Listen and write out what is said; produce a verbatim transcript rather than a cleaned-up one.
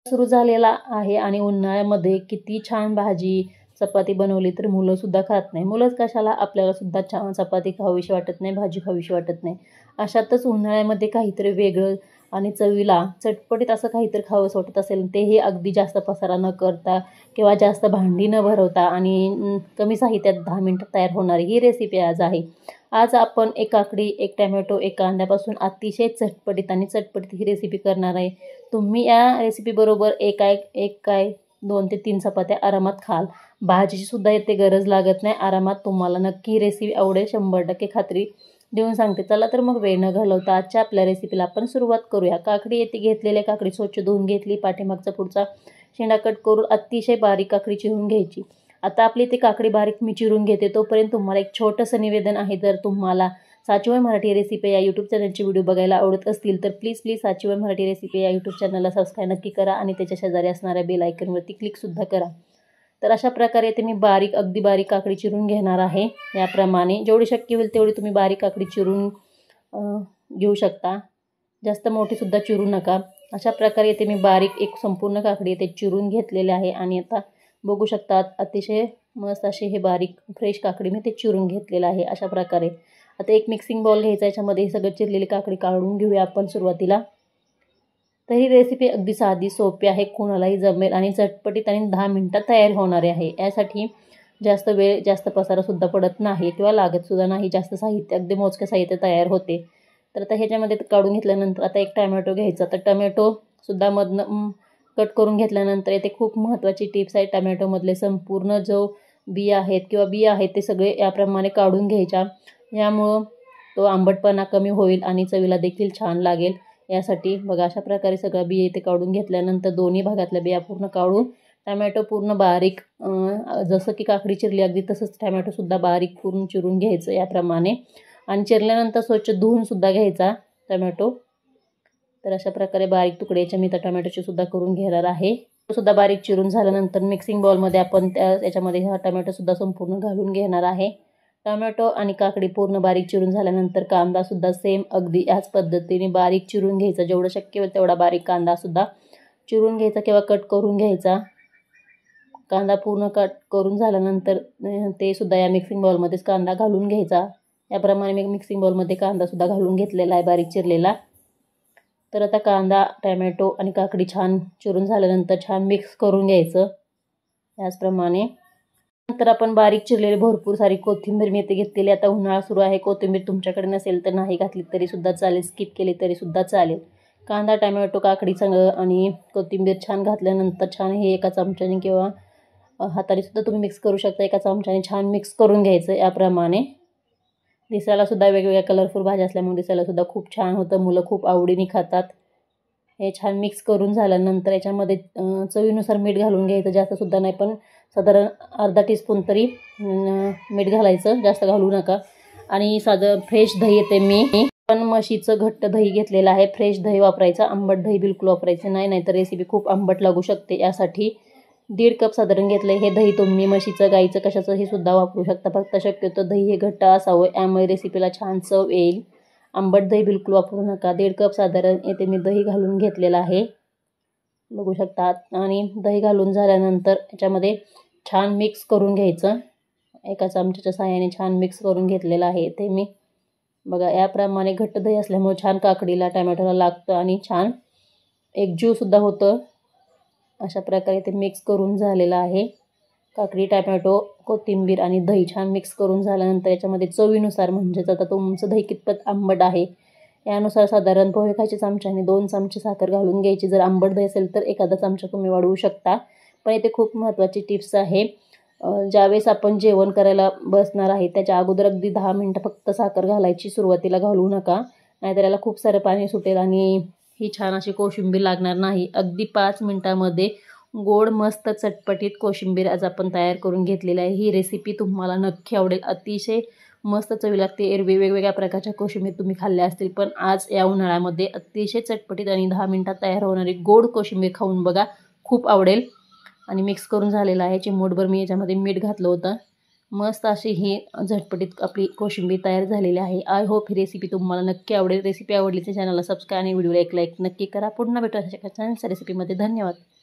सुरू झालेला आहे आणि उन्हाळ्यामध्ये किती छान भाजी चपाती बनवली तर मुलंसुद्धा खात नाही. मुलंच कशाला, आपल्यालासुद्धा छान चपाती खावीशी वाटत नाही, भाजी खावीशी वाटत नाही. अशातच उन्हाळ्यामध्ये काहीतरी वेगळं आणि चवीला चटपटीत असं काहीतरी खावंसं वाटत असेल, तेही अगदी जास्त पसारा न करता किंवा जास्त भांडी न भरवता आणि कमी साहित्यात दहा मिनिटात तयार होणारी ही रेसिपी आज आहे. आज आपण एक काकडी, एक टोमॅटो, एक कांद्यापासून अतिशय चटपटीत आणि चटपटीत ही रेसिपी करणार आहे. तुम्ही या रेसिपीबरोबर एक काय एक काय दोन ते तीन चपात्या आरामात खाल. भाजीची सुद्धा येते गरज लागत नाही. आरामात तुम्हाला नक्की ही रेसिपी आवडेल, शंभर टक्के खात्री देऊन सांगते. चला तर मग वेळ न घालवता आजच्या आपल्या रेसिपीला आपण सुरुवात करूया. काकडी येते घेतलेल्या काकडी स्वच्छ धुवून घेतली. पाठीमागचा पुढचा शेंडा कट करून अतिशय बारीक काकडी चिरून घ्यायची. आता आपली ती काकडी बारीक मी चिरून घेते. तोपर्यंत तुम्हाला एक छोटंसं निवेदन आहे. जर तुम्हाला साचीवर मराठी रेसिपी या यूट्यूब चॅनलचे व्हिडिओ बघायला आवडत असतील तर प्लीज प्लीज साचीवर मराठी रेसिपी या यूट्यूब चॅनलला सबस्क्राईब नक्की करा आणि त्याच्या शेजारी असणाऱ्या बेल आयकॉनवरती क्लिकसुद्धा करा. तर अशा प्रकारे ते मी बारीक अगदी बारीक काकडी चिरून घेणार आहे. याप्रमाणे जेवढी शक्य होईल तेवढी तुम्ही बारीक काकडी चिरून घेऊ शकता. जास्त मोठीसुद्धा चिरू नका. अशा प्रकारे ते मी बारीक एक संपूर्ण काकडी ते चिरून घेतलेले आहे आणि आता बघू शकता अतिशय मस्त असे हे बारीक फ्रेश काकडी मी ते चिरून घेतलेलं आहे. अशा प्रकारे आता एक मिक्सिंग बाउल घ्यायचा. याच्यामध्ये हे सगळं चिरलेली काकडी काढून घेऊया आपण सुरुवातीला. तर ही रेसिपी अगदी साधी सोपी आहे, कोणालाही जमेल आणि झटपटीत आणि दहा मिनिटात तयार होणारी आहे. यासाठी जास्त वेळ जास्त पसारासुद्धा पडत नाही किंवा लागतसुद्धा नाही. जास्त साहित्य अगदी मोजके साहित्य तयार होते. तर आता ह्याच्यामध्ये काढून घेतल्यानंतर आता एक टोमॅटो घ्यायचा. तर टोमॅटोसुद्धा मधनं कट करून घेतल्यानंतर येथे खूप महत्त्वाची टिप्स आहे. टोमॅटोमधले संपूर्ण जो बिया आहेत किंवा बिया आहेत ते सगळे याप्रमाणे काढून घ्यायच्या. यामुळं तो आंबटपणा कमी होईल आणि चवीला देखील छान लागेल. यासाठी बघा अशा प्रकारे सगळ्या बिया इथे काढून घेतल्यानंतर दोन्ही भागातल्या बिया पूर्ण काढून टोमॅटो पूर्ण बारीक जसं की काकडी चिरली अगदी तसंच टोमॅटोसुद्धा बारीक पूर्ण चिरून घ्यायचं याप्रमाणे आणि चिरल्यानंतर स्वच्छ धुवूनसुद्धा घ्यायचा टोमॅटो. तर अशा प्रकारे बारीक तुकड्याच्या मी त्या टोमॅटोची सुद्धा करून घेणार आहे. सुद्धा बारीक चिरून झाल्यानंतर मिक्सिंग बाउलमध्ये आपण त्या याच्यामध्ये हा टोमॅटोसुद्धा संपूर्ण घालून घेणार आहे. टोमॅटो आणि काकडी पूर्ण बारीक चिरून झाल्यानंतर कांदासुद्धा सेम अगदी याच पद्धतीने बारीक चिरून घ्यायचा. जेवढं शक्य होईल तेवढा बारीक कांदासुद्धा चिरून घ्यायचा किंवा कट करून घ्यायचा. कांदा पूर्ण कट करून झाल्यानंतर ते सुद्धा या मिक्सिंग बाउलमध्येच कांदा घालून घ्यायचा. याप्रमाणे मी मिक्सिंग बाउलमध्ये कांदासुद्धा घालून घेतलेला आहे बारीक चिरलेला. तर आता कांदा, टोमॅटो आणि काकडी छान चिरून झाल्यानंतर छान मिक्स करून घ्यायचं याचप्रमाणे. नंतर आपण बारीक चिरलेली भरपूर सारी कोथिंबीर मी इथे घेतलेली. आता उन्हाळा सुरू आहे, कोथिंबीर तुमच्याकडे नसेल तर नाही घातली तरीसुद्धा चालेल, स्किप केली तरीसुद्धा चालेल. कांदा, टोमॅटो, काकडी सगळं आणि कोथिंबीर छान घातल्यानंतर छान हे एका चमच्याने किंवा हातानेसुद्धा तुम्ही मिक्स करू शकता. एका चमच्याने छान मिक्स करून घ्यायचं याप्रमाणे. दिसायलासुद्धा वेगवेगळ्या कलरफुल भाज्या असल्यामुळे दिसायलासुद्धा खूप छान होतं. मुलं खूप आवडीने खातात. हे छान मिक्स करून झाल्यानंतर याच्यामध्ये चवीनुसार मीठ घालून घ्यायचं. जास्तसुद्धा नाही पण साधारण अर्धा टीस्पून तरी मीठ घालायचं, जास्त घालू नका. आणि साधं फ्रेश दही येते मी पण म्हशीचं घट्ट दही घेतलेलं आहे. फ्रेश दही वापरायचं, आंबट दही बिलकुल वापरायचं नाही, नाहीतर रेसिपी खूप आंबट लागू शकते. यासाठी दीड कप साधारण घेतलं. हे दही तुम्ही म्हशीचं, गाईचं, कशाचं हे सुद्धा वापरू शकता. फक्त शक्यतो दही हे घट्ट असावं, यामुळे रेसिपीला छान चव येईल. आंबट दही बिलकुल वापरू नका. दीड कप साधारण येथे मी दही घालून घेतलेलं आहे, बघू शकता. आणि दही घालून झाल्यानंतर याच्यामध्ये छान मिक्स करून घ्यायचं. एका चमच्याच्या साहाय्याने छान मिक्स करून घेतलेलं आहे ते मी. बघा याप्रमाणे घट्ट दही असल्यामुळे छान काकडीला, टोमॅटोला लागतं आणि छान एकजीवसुद्धा होतं. अशा प्रकारे ते मिक्स करून झालेलं आहे. काकडी, टोमॅटो, कोथिंबीर आणि दही छान मिक्स करून झाल्यानंतर याच्यामध्ये चवीनुसार म्हणजेच आता तुमचं दही कितपत आंबट आहे यानुसार साधारण पोहे खायच्या चमच्याने दोन चमचे साखर घालून घ्यायची. जर आंबट दही असेल तर एखादा चमचा तुम्ही वाढवू शकता. पण इथे खूप महत्त्वाची टिप्स आहे. ज्यावेळेस आपण जेवण करायला बसणार आहे त्याच्या अगोदर अगदी दहा मिनटं फक्त साखर घालायची. सुरुवातीला घालू नका, नाहीतर याला खूप सारं पाणी सुटेल आणि ही छान अशी कोशिंबीर लागणार नाही. अगदी पाच मिनटामध्ये गोड मस्त चटपटीत कोशिंबीर आज आपण तयार करून घेतलेली आहे. ही रेसिपी तुम्हाला नक्की आवडेल. अतिशय मस्त चवी लागते. एरवी वेगवेगळ्या प्रकारच्या कोशिंबीर तुम्ही खाल्ल्या असतील, पण आज या उन्हाळ्यामध्ये अतिशय चटपटीत आणि दहा मिनटात तयार होणारी गोड कोशिंबीर खाऊन बघा, खूप आवडेल. आणि मिक्स करून झालेलं आहे. चिमूटभर मी याच्यामध्ये मीठ घातलं होतं. मस्त अशी ही झटपटीत आपली कोशिंबीर तयार झालेली आहे. आय होप ही रेसिपी तुम्हाला नक्की आवडेल. रेसिपी आवडली तर चॅनलला सबस्क्राईब आणि व्हिडिओला एक लाईक नक्की करा. पुन्हा भेटू अशा छानशा रेसिपीमध्ये. धन्यवाद.